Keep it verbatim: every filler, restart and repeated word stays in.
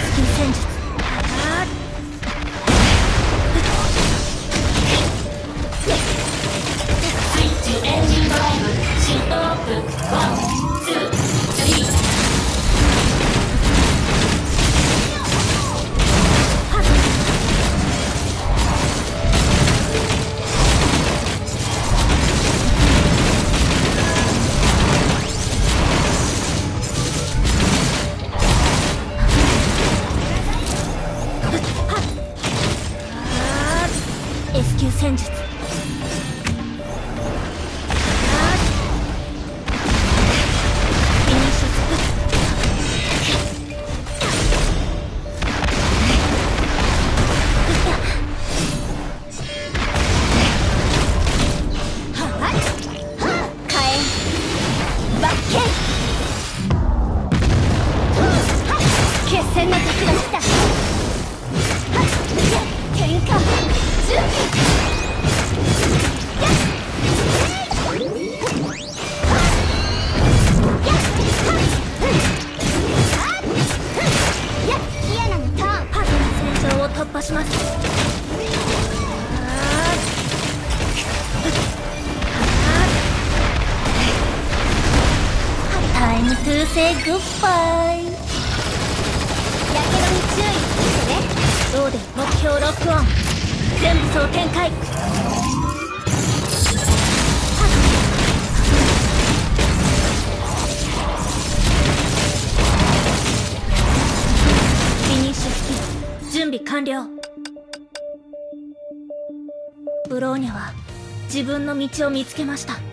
スキル戦術。 スイッチエンジンドライブシフトアップワンツースリー。 S 級戦術。決戦の時が来た。喧嘩準備。嫌なのターン。戦場を突破します。タイムトゥーセイグッバイ。やけどに注意してね。ローデ目標ロックオン。全部総展開。フィニッシュスキル準備完了。ブローニャは自分の道を見つけました。